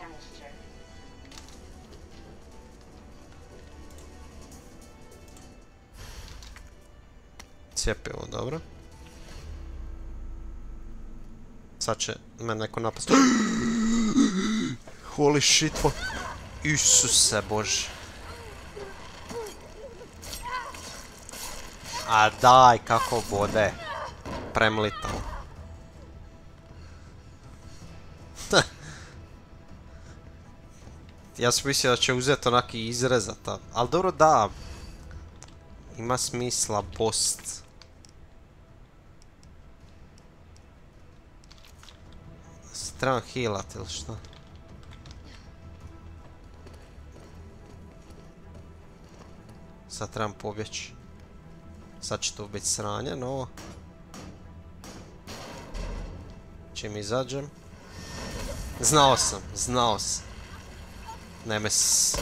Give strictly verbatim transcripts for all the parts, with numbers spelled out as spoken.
Cijepivo, dobro. Sad će me neko napast. Holy shit, what? Isuse Bože. A daj, kako bode. Premlitao. Ja sam mislio da će uzeti onak i izrezata. Ali dobro da. Ima smisla bost. Se trebam healat ili šta? Sad trebam pobjeći. Sad će to biti sranje, no... Čim izađem... Znao sam, znao sam. Nemesis.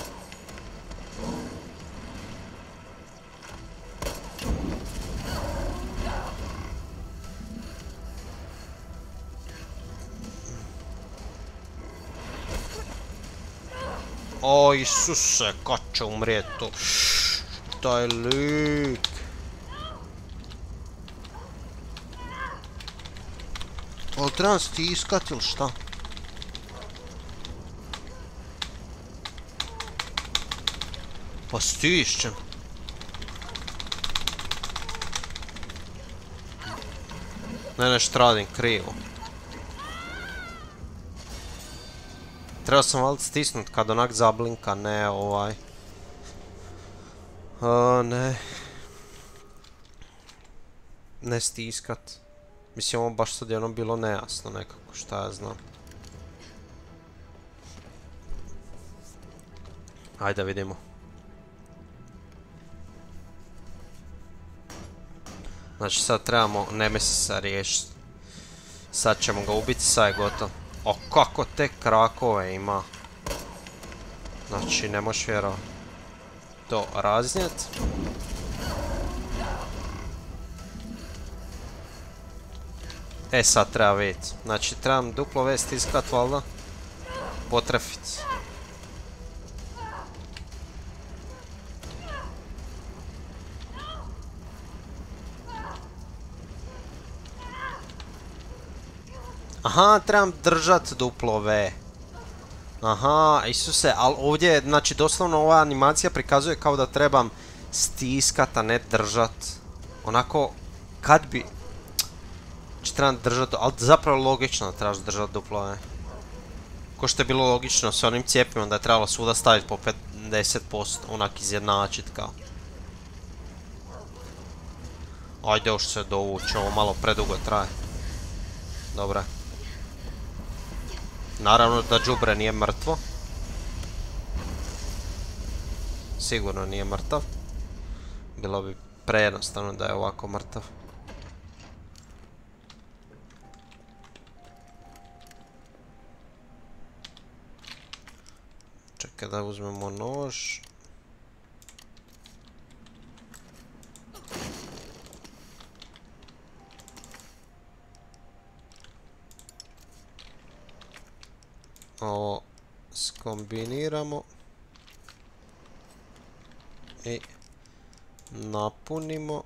O, Isuse, kad će umrijet to? Taj lik. Ali trebam stiskat ili šta? Pa stišćem. Ne, nešto radim krivo. Trebao sam valjda stisnut kad onak zablinka, ne ovaj. O, ne. Ne stiskat. Mislim, ovo baš sad je ono bilo nejasno nekako, šta ja znam. Ajde vidimo. Znači sad trebamo Nemesisa riješiti. Sad ćemo ga ubiti, sad je gotovo. O, kako te krakove ima. Znači, ne možeš vjerovati. To raznijet. E, sad treba vidjeti. Znači, trebam duplo V stiskat, valjda. Potrefit. Aha, trebam držat duplo V. Aha, Isuse, ali ovdje, znači, doslovno ova animacija prikazuje kao da trebam stiskat, a ne držat. Onako, kad bi... Znači, trebam držat, ali zapravo logično da trebaš držat duplo V. Ko što je bilo logično s onim cijepima da je trebalo svuda staviti po pedeset posto, onak izjednačit kao. Ajde još se dovući, ovo malo predugo traje. Dobre. Naravno da đubre nije mrtvo. Sigurno nije mrtav. Bilo bi prejednostavno da je ovako mrtav. Čekaj da uzmemo nož. Ovo skombiniramo i napunimo.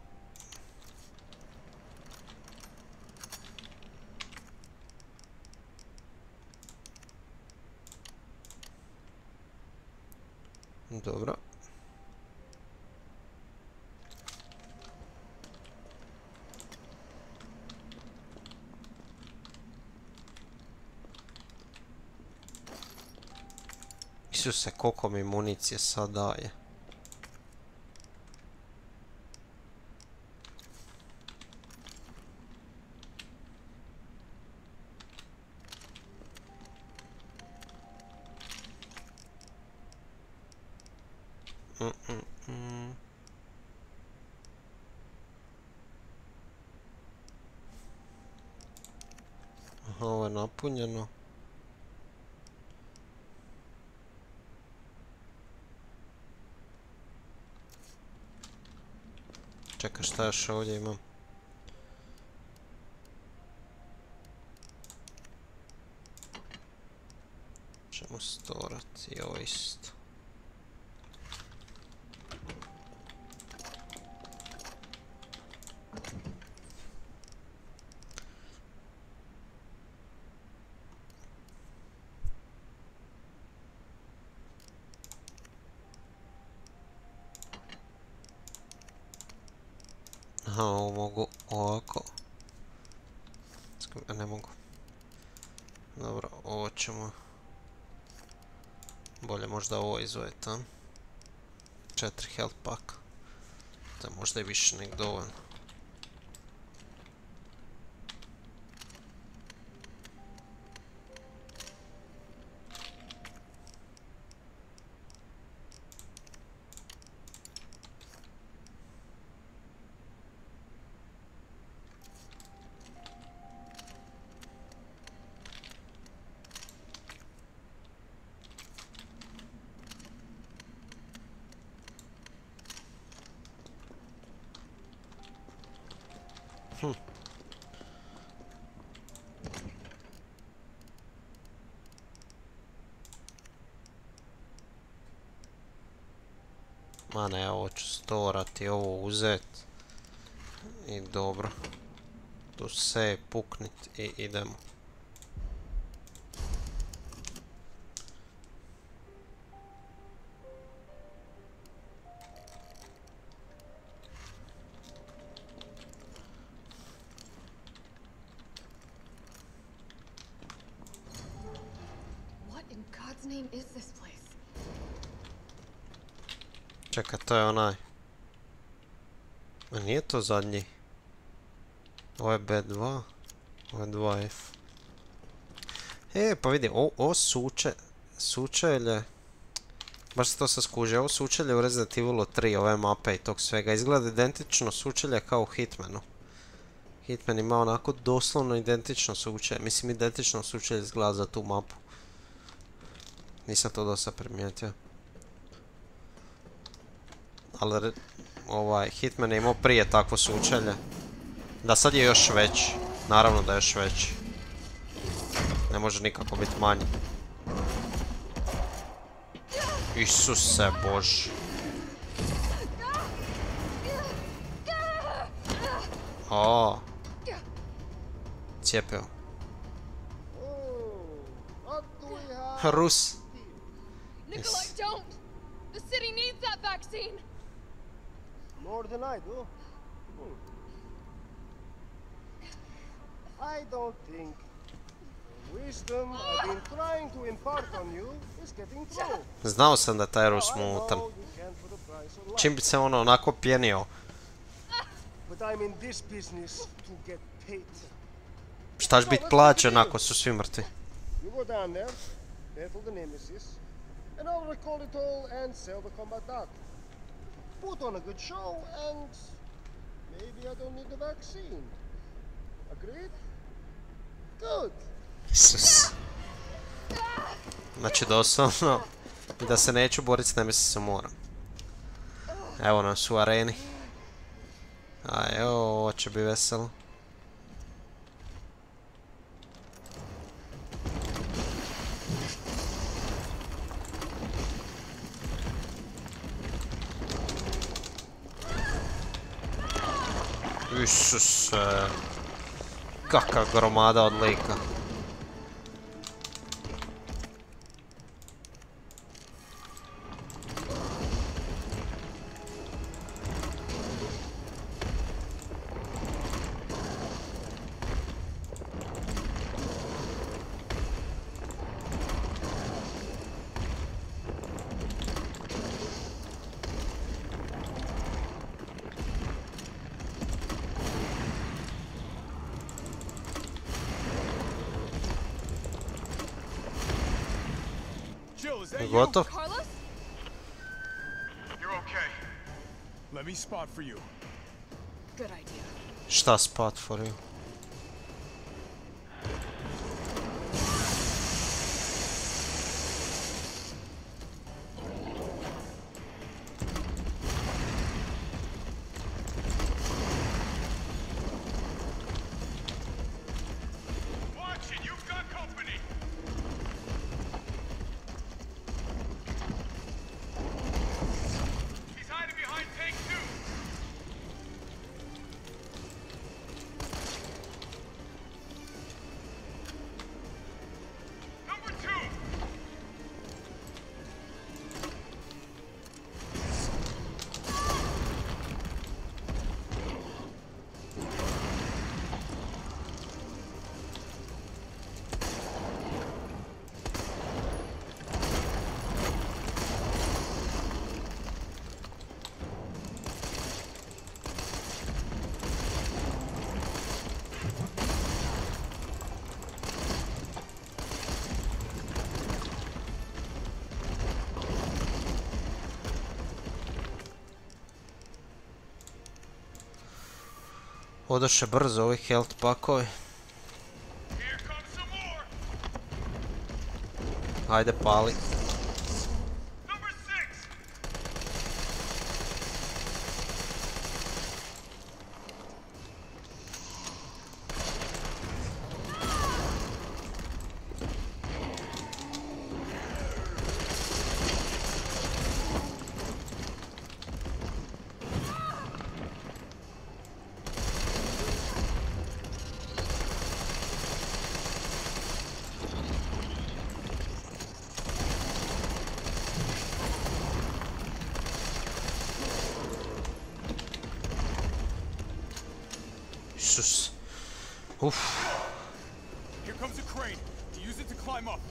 Dobro. Isuse, koliko mi municije sad daje. Mm, mm, mm. Aha, ovo je napunjeno. Čekaj, šta još ovdje imam? ćemo storati ovo isto. Aha, ovo mogu ovako. Ne mogu. Dobro, ovo ćemo... Bolje možda ovo izvojiti, a? Četiri health pack. To je možda i više nek dovoljno. Hm. Ma ne, ovo ću storati, ovo uzet. I dobro. Tu se puknit i idemo. Čekaj, to je onaj. A nije to zadnji. Ovo je B dva. Ovo je dva F. E, pa vidi, ovo suče... Sučelje... Baš se to sad skuže, ovo sučelje u Resident Evilu tri, ove mape i tog svega. Izgleda identično sučelje kao u Hitmanu. Hitman ima onako doslovno identično sučelje. Mislim, identično sučelje izgleda za tu mapu. Nisam to dosta primijetio. Ali ovaj Hitman je imao prije takvo sučelje. Da, sad je još veći. Naravno da je još veći. Ne može nikako biti manji. Isuse Bože. O. Cijepio. Rus. Nikolai, don't! The city needs that vaccine! More than I do. Hmm. I don't think the wisdom I've been trying to impart on you is getting through. Znao sam da taj Rus mutan. Čim bi se ono onako pjenio. But I'm in this business to get paid. Šta će biti plaćen ako su svi mrtvi? You go down there, battle the Nemesis, and I'll recall it all and sell the combat dog. Put on a good show and maybe I don't need the vaccine. Agreed? Good. Isus. Znači doslovno da se neću boriti s Nemesisom moram. Evo nas u areni. A evo, ovo će biti veselo. Isuse. Kakva gromada od lika. Gotov? Carlos? You're okay. Let me spot for you. Good idea. Šta spot for you? Odoše brzo ovi health pakovi. Here comes some more. Ajde pali. Number six. Isus. Uf. Here comes a crane. Use it to climb up.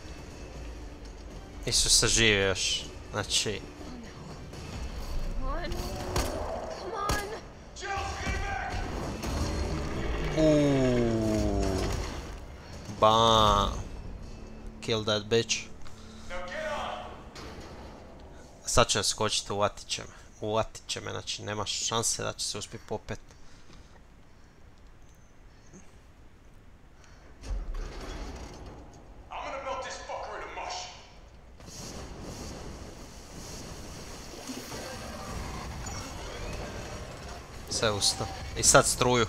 Isus se živi još. Znači... Come on. Come on. Jill, get back. Uuuu. Bam. Kill that bitch. Now get on. Sad će skočiti, uvatit će me. Uvatit će me, znači nema šanse da će se uspjeti popet. I'm gonna melt this fucker into mush. Sve usta. I sad struju.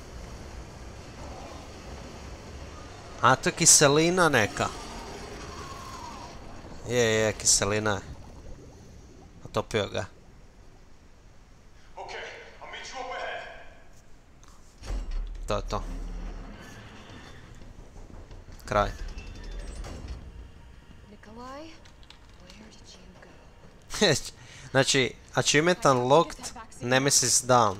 A to je kiselina neka. Je, je, kiselina je. Otopio ga. Okay, I'll meet you up ahead. To je to. Kraj. Nikolai, where did you go? Znači, achievement unlocked, Nemesis down.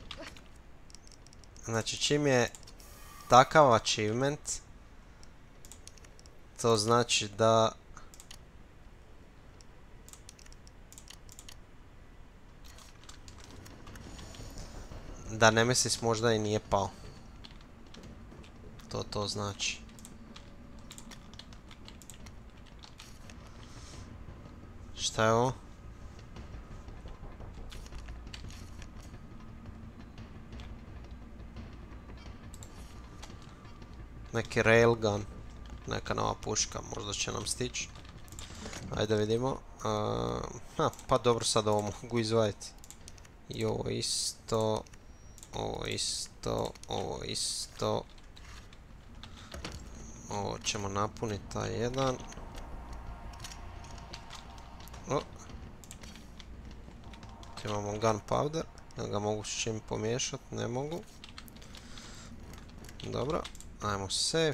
Znači, čim je takav achievement, to znači da... da Nemesis možda i nije pao. To to znači. Šta je ovo? Neki railgun. Neka nova puška, možda će nam stići. Ajde vidimo. Uh, ha, pa dobro, sad ovo mogu izvaditi. I ovo isto. Ovo isto. Ovo isto. Ovo ćemo napuniti taj jedan. O. Tu imamo gunpowder. Jel ga mogu s čim pomiješati? Ne mogu. Dobro. Ajmo save.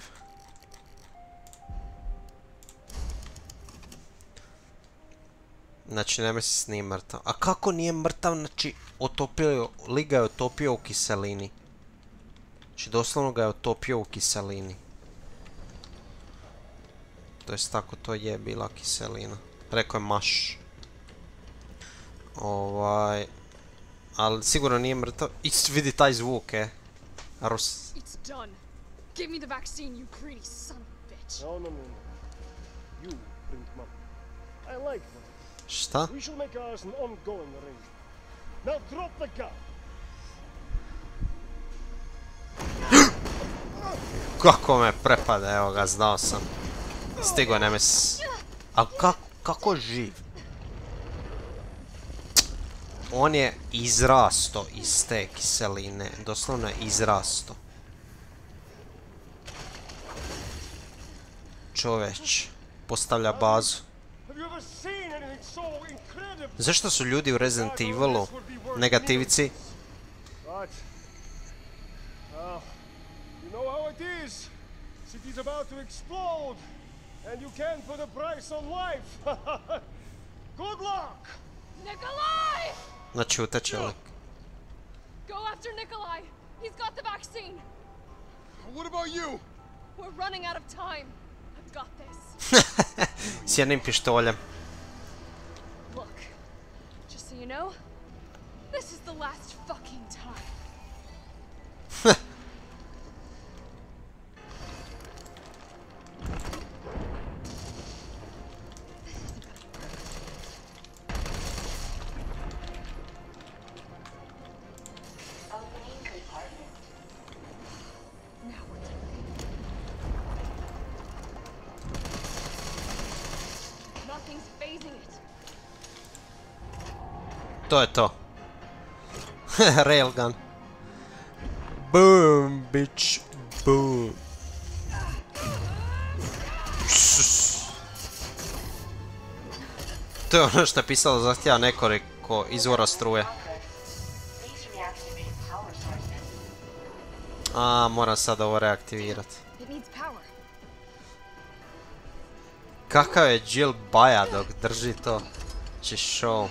Znači Nemesis nije mrtav. A kako nije mrtav? Znači otopio, li ga je otopio u kiselini. Znači doslovno ga je otopio u kiselini. To jest tako to je bila kiselina. Rekao je maš. Ovaj... Ali sigurno nije mrtav. I vidi taj zvuk, e. Rus. It's done. Give me the vaccine, you greedy son of a bitch. No, no, no, no. You bring him up. I like that. Šta? We shall make ours an ongoing arrangement. Now drop the gun. Kako me prepada, evo ga, znao sam. Stigo je Nemesis. A kako, kako živ? On je izrasto iz te kiseline. Doslovno je izrasto. Čovjeć postavlja bazu. Zašto su ljudi u Resident Evilu negativici? But, well, you know how it is. City's about to explode, and you can't put a price on life. Good luck. Nikolai! Znači uteče lik. Go after Nikolai. He's got the vaccine. What about you? We're running out of time. I've got this. S jednim pištoljem. Look, just so you know, this is the last fucking time. Opening compartment to je to. Railgun. Boom, bitch. Boom. To je ono što je pisalo zahtjeva nekoliko izvora struje. A, moram sad ovo reaktivirati. Kakav je Jill baja dok drži to? Či show.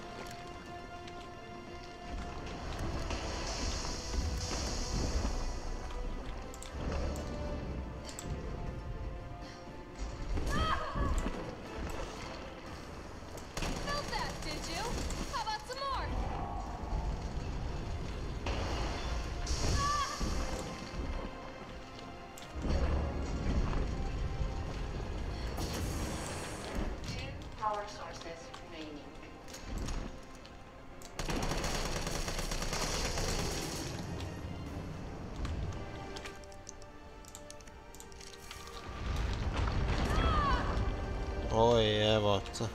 Oj, evo to.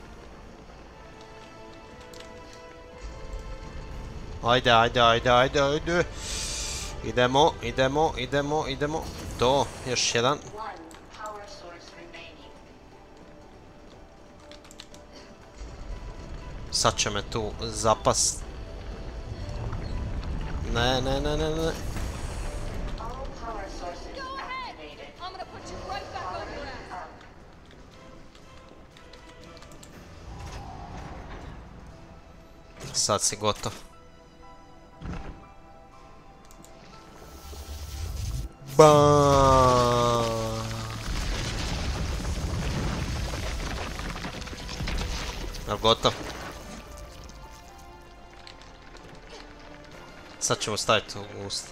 Ajde, ajde, ajde, ajde, ajde. Idemo, idemo, idemo, idemo. To, još jedan. Sad će me tu zapast. Ne, ne, ne, ne, ne. Sad si gotov. Baaaaaa. Jel gotov? Sad ćemo staviti u usta.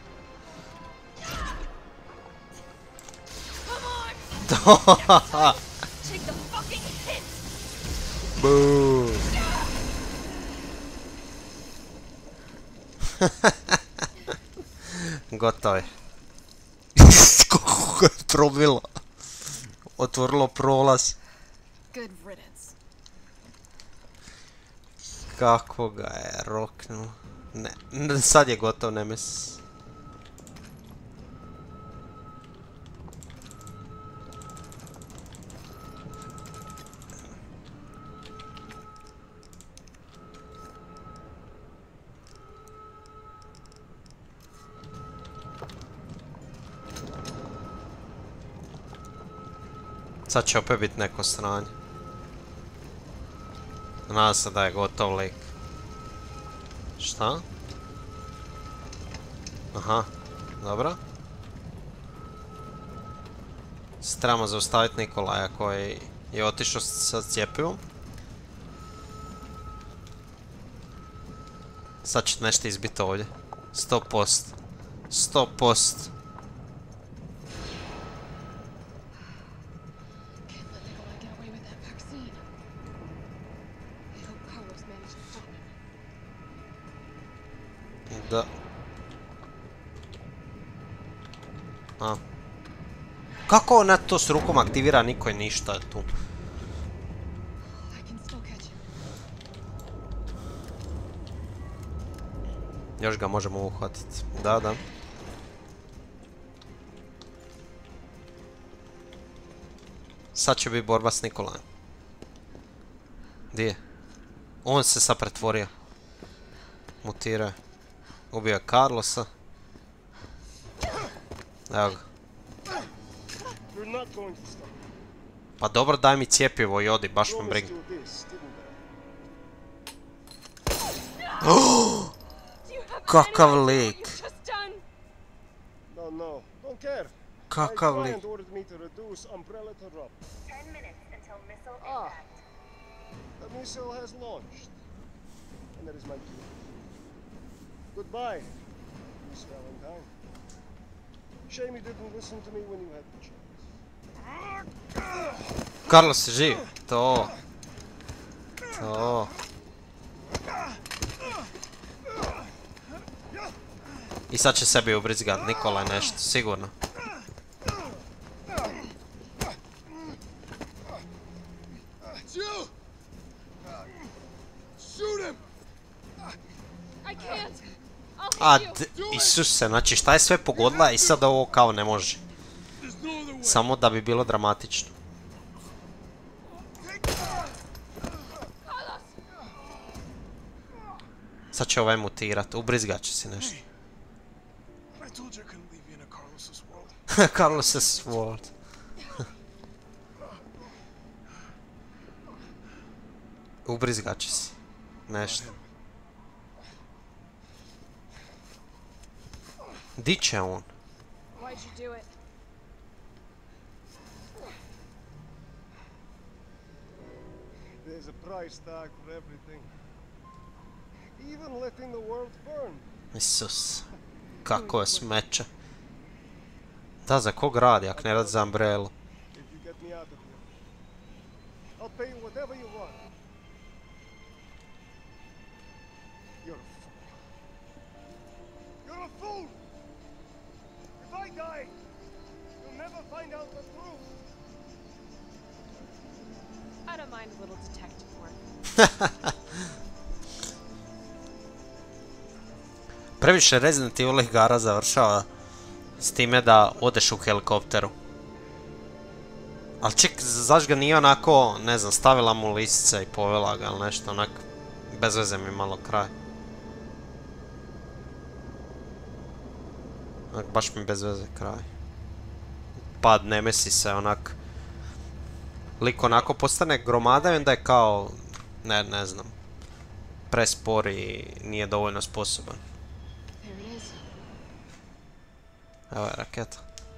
Boom. Gotovo je. Kako je probilo. Otvorilo prolaz. Kako ga je roknuo. Ne, sad je gotov Nemesis. Sad će opet biti neko sranje. Nadam se da je gotov lik. Šta? Aha, dobro. Trebamo zaustaviti Nikolaja koji je otišao sa cjepivom. Sad će nešto izbiti ovdje. sto posto. sto posto. Da. A. Kako ona to s rukom aktivira, niko je ništa tu. Još ga možemo uhvatiti. Da, da. Sad će biti borba s Nikolajem. Di je? On se sad pretvorio. Mutirao je. Ubio je Carlosa. Evo ga. Pa dobro, daj mi cjepivo i odi, baš me briga. Kakav lik. Kakav lik. Goodbye, Miss Valentine. Shame you didn't listen to me when you had the chance. Carlos je živ. To. To. I sad će sebi ubrizgat Nikolaj nešto, sigurno. A, Isuse, znači šta je sve pogodila i sad ovo kao ne može. Samo da bi bilo dramatično. Sad će ovaj mutirat, ubrizgat će si nešto. Carlos's world. Ubrizgat će si nešto. Di će on? Why'd you do it? There's a price tag for everything. Even letting the world burn. Isus. Kako je smeće. Da, za kog radi, ako ne radi za Umbrellu? If you get me out of here, I'll pay you whatever you want. You're a fool. You're a fool! If I die, you'll never find out the truth. I don't mind a little detective work. Previše Resident Evil igara završava s time da odeš u helikopteru. Ali ček, zaš ga nije onako, ne znam, stavila mu lisice i povela ga ili nešto, onak, bez veze mi malo kraj. Onak, baš mi bez veze kraj. Pad Nemesisa, onak, lik onako postane gromada i onda je kao, ne, ne znam, prespor i nije dovoljno sposoban. Evo je raketa.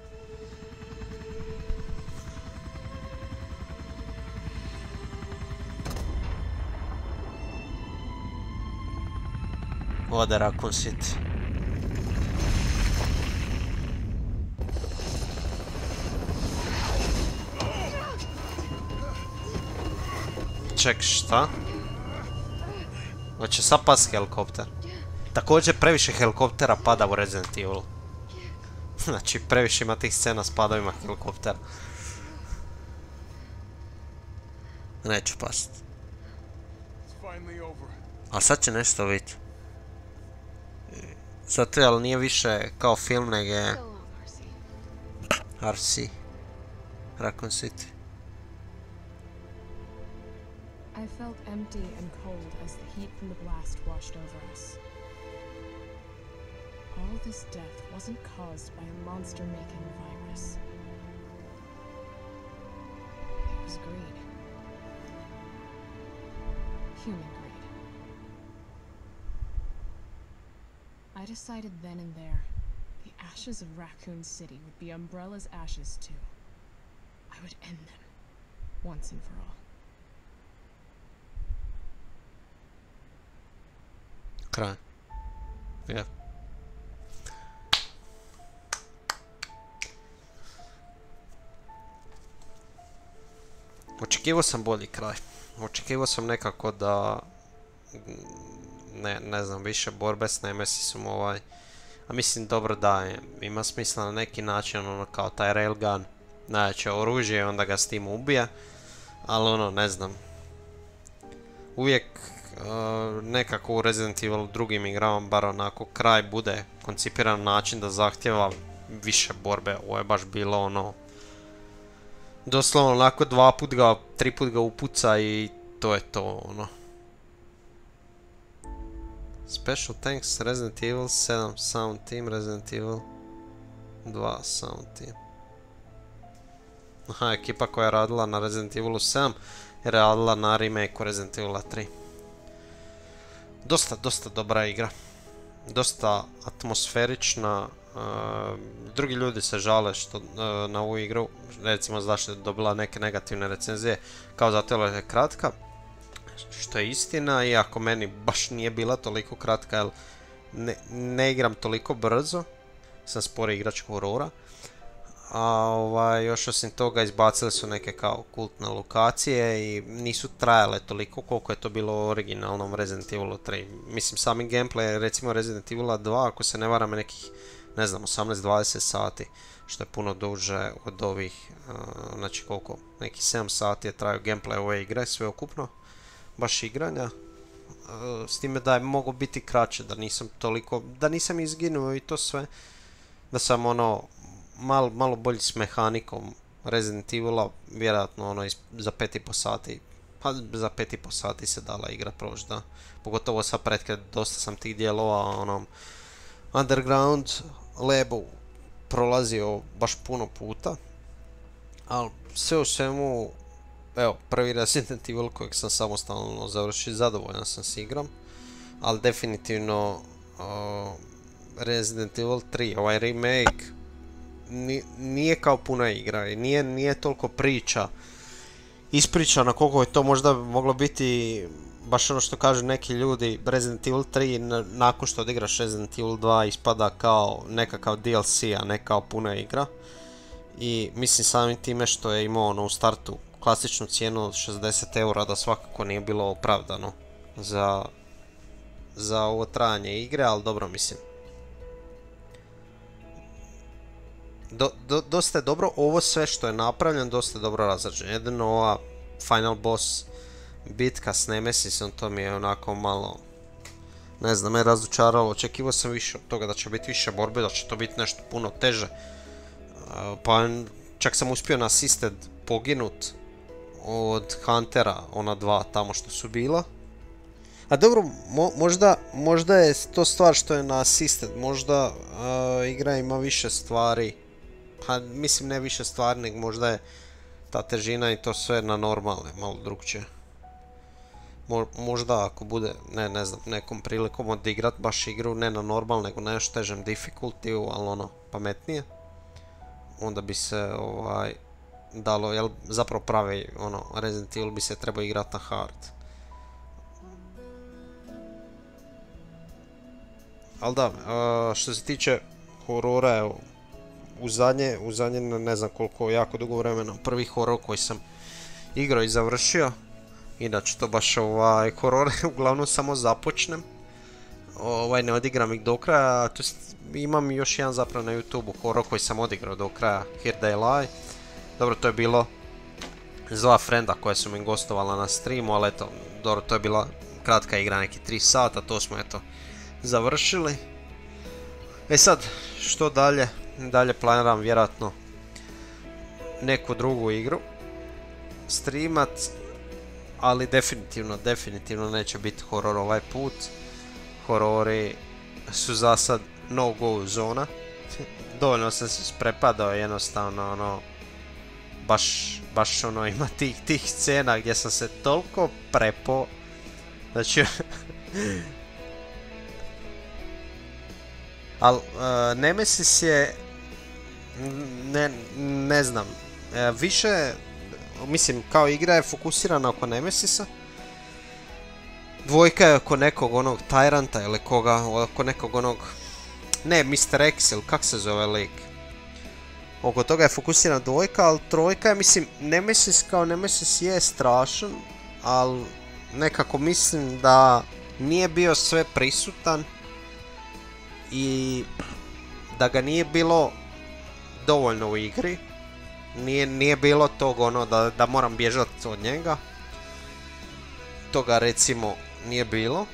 Ode Raccoon City. Ček, šta? Hoće sad pas helikopter. Također previše helikoptera pada u Resident Evil. Znači, previše ima tih scena s padovima helikoptera. Neću past. Ali sad će nešto biti. Zato je, ali nije više kao film, nego je R C. Raccoon City. I felt empty and cold as the heat from the blast washed over us. All this death wasn't caused by a monster-making virus. It was greed. Human greed. I decided then and there, the ashes of Raccoon City would be Umbrella's ashes too. I would end them, once and for all. Kraj. Yeah. Očekivao sam bolji kraj. Očekivao sam nekako da... Ne, ne znam, više borbe s Nemesisom ovaj... A mislim dobro da je, ima smisla na neki način, ono kao taj railgun, najjače oružje i onda ga s tim ubija. Ali ono, ne znam. Uvijek uh, nekako u Resident Evil drugim igrama bar onako kraj bude koncipiran na način da zahtjeva više borbe. Ovo je baš bilo ono... Doslovno onako dva put ga, tri put ga upuca i to je to ono. Special thanks Resident Evil sedam Sound Team, Resident Evil dva Sound Team. Aha, ekipa koja je radila na Resident Evilu sedam je radila na remake Resident Evila tri. Dosta, dosta dobra igra. Dosta atmosferična. Uh, drugi ljudi se žale što, uh, na ovu igru, recimo zašto je dobila neke negativne recenzije, kao zato je kratka, što je istina, iako meni baš nije bila toliko kratka, jer ne, ne igram toliko brzo, sam spori igrač horora, a ovaj, još osim toga izbacili su neke kao kultne lokacije i nisu trajale toliko koliko je to bilo u originalnom Resident Evilu tri. Mislim, sami gameplay, recimo Resident Evila dva, ako se ne varam, nekih, ne znam, osamnaest do dvadeset sati, što je puno duže od ovih, uh, znači koliko, nekih sedam sati je trajao gameplay ove igre, sve ukupno, baš igranja. s time da je moglo biti kraće, da nisam toliko, da nisam izginuo i to sve, da sam ono, mal, malo bolji s mehanikom Resident Evila, vjerojatno ono za pet i po sati, pa za pet i po sati se dala igra proći, da, pogotovo sad pretkad, dosta sam tih dijelova, onom, Underground labu prolazio baš puno puta, ali sve u svemu, evo, prvi Resident Evil kojeg sam samostalno završio, zadovoljan sam s igrom, ali definitivno uh, Resident Evil tri, ovaj remake, nije kao puna igra i nije, nije toliko priča ispričana koliko je to možda moglo biti, baš ono što kažu neki ljudi, Resident Evil tri nakon što odigraš Resident Evil dva ispada kao nekakav D L C, a ne kao puna igra. I mislim samim time što je imao ono u startu klasičnu cijenu od šezdeset eura da svakako nije bilo opravdano za, za ovo trajanje igre, ali dobro mislim. Do, do, dosta je dobro, ovo sve što je napravljeno, dosta je dobro razrađeno. Jedino ova final boss bitka s Nemesisom, to mi je onako malo, ne znam, me razočaralo. Očekivao sam više od toga, da će biti više borbe, da će to biti nešto puno teže. Pa čak sam uspio na assisted poginut od Huntera, ona dva tamo što su bila. A dobro, mo, možda, možda je to stvar što je na assisted, možda uh, igra ima više stvari. Pa mislim ne više stvari, nego možda je ta težina i to sve na normalne, malo drugčije. Mo, možda ako bude, ne, ne znam, nekom prilikom odigrat baš igru, ne na normal, nego na još težem difficulty, ali ono, pametnije. Onda bi se, ovaj, dalo, jel, zapravo pravi, ono, Resident Evil bi se trebao igrat na hard. Ali da, uh, što se tiče horora, evo, u zadnje, u zadnje ne znam koliko, jako dugo vremena, prvi horor koji sam igrao i završio. Inače to baš ovaj, horore uglavnom samo započnem. Ovaj, ne odigram ih do kraja, to imam još jedan zapravo na YouTube-u horor koji sam odigrao do kraja, Here They Lie. Dobro, to je bilo dva frenda koja su mi gostovala na streamu, ali eto, dobro, to je bila kratka igra, neki tri sata, to smo eto završili. E sad, što dalje? Dalje planiram vjerojatno neku drugu igru streamat, ali definitivno, definitivno neće biti horor ovaj put. Horori su za sad no go zona. Dovoljno sam se sprepadao, jednostavno ono, baš, baš ono ima tih, tih scena gdje sam se toliko prepo, znači ali uh, Nemesis je, ne, ne znam, uh, više, mislim, kao igra je fokusirana oko Nemesisa. Dvojka je oko nekog onog Tyranta ili koga, oko nekog onog, ne, mister X ili kak se zove lik. Oko toga je fokusirana dvojka, ali trojka je, mislim, Nemesis kao Nemesis je strašan, ali nekako mislim da nije bio sve prisutan. I da ga nije bilo dovoljno u igri, nije, nije bilo tog ono da, da moram bježati od njega, toga recimo nije bilo.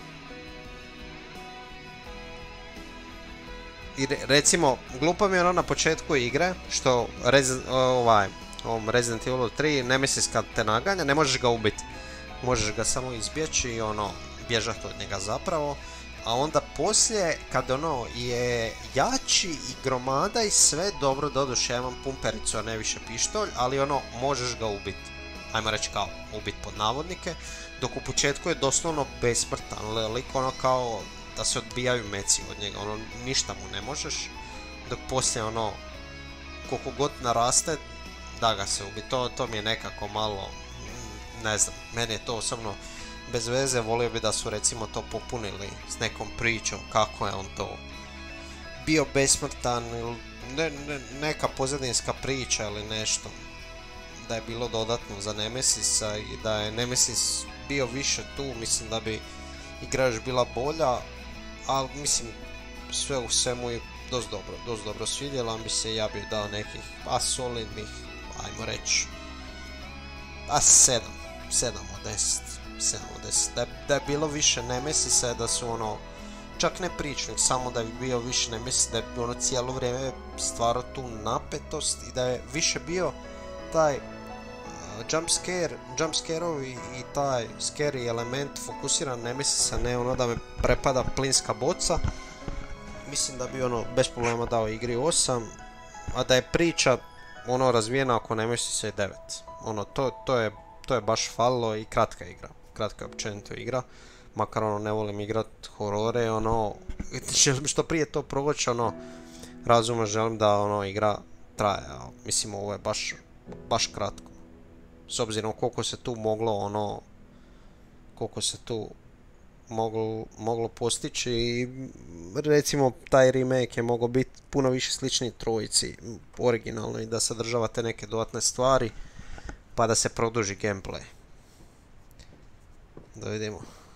I re, recimo, glupo mi je ono na početku igre, što Rez, ovaj, ovom Resident Evil tri, Nemesis kad te naganja, ne možeš ga ubiti, možeš ga samo izbjeći i ono, bježati od njega zapravo. A onda poslije, kad ono je jači i gromada i sve, dobro, doduše ja imam pumpericu, a ne više pištolj, ali ono, možeš ga ubiti. Ajmo reći kao, ubiti pod navodnike, dok u početku je doslovno besmrtan, lik ono kao da se odbijaju meci od njega, ono, ništa mu ne možeš, dok poslije ono, koliko god naraste, da ga se ubi. To, to mi je nekako malo, ne znam, meni je to osobno bez veze, volio bi da su recimo to popunili s nekom pričom kako je on to bio besmrtan ili ne, ne, neka pozadinska priča ili nešto, da je bilo dodatno za Nemesisa i da je Nemesis bio više tu, mislim da bi igra još bila bolja, ali mislim sve u svemu je dosta dobro, dosta dobro svidjela mi se, ja bih dao nekih a solidnih, ajmo reći, a sedam, sedam od deset. sedam od deset. Da je, da je bilo više Nemesisa, da su ono, čak ne pričnik, samo da je bio više Nemesis, da je ono cijelo vrijeme stvarao tu napetost i da je više bio taj uh, jump scare, jump scare-ovi i taj scary element fokusiran Nemesisa, ne ono da me prepada plinska boca. Mislim da bi ono bez problema dao igri osam, a da je priča ono razvijena oko Nemesisa je devet. Ono, to, to, je, to je baš falilo i kratka igra. Kratka općenito igra. Makar ono ne volim igrat horore, ono, želim što prije to proći, ono, razumno želim da ono igra traje, a mislim ovo je baš, baš kratko. S obzirom koliko se tu moglo, ono, koliko se tu moglo, moglo postići i recimo taj remake je mogao biti puno više slični trojici originalno i da sadržavate neke dodatne stvari pa da se produži gameplay. Da vidimo.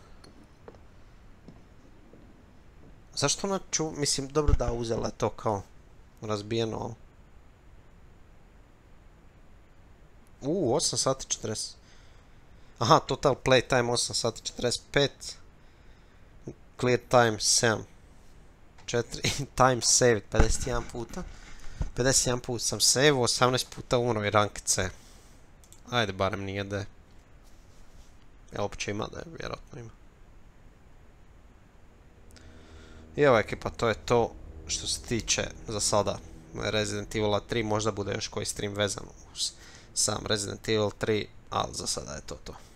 Zašto ona ču... Mislim, dobro da uzela to kao razbijeno. Uuu, osam sati četrdeset. Aha, total play time osam sati četrdeset pet. Clear time sedam. četiri. Time saved pedeset jedan puta. pedeset jedan put sam save, osamnaest puta umro i rank C. Ajde, barem nije da je. Ja uopće ima da je, vjerojatno ima. I evo ekipa, to je to što se tiče za sada Resident Evil tri, možda bude još koji stream vezan uz sam Resident Evil tri, ali za sada je to to.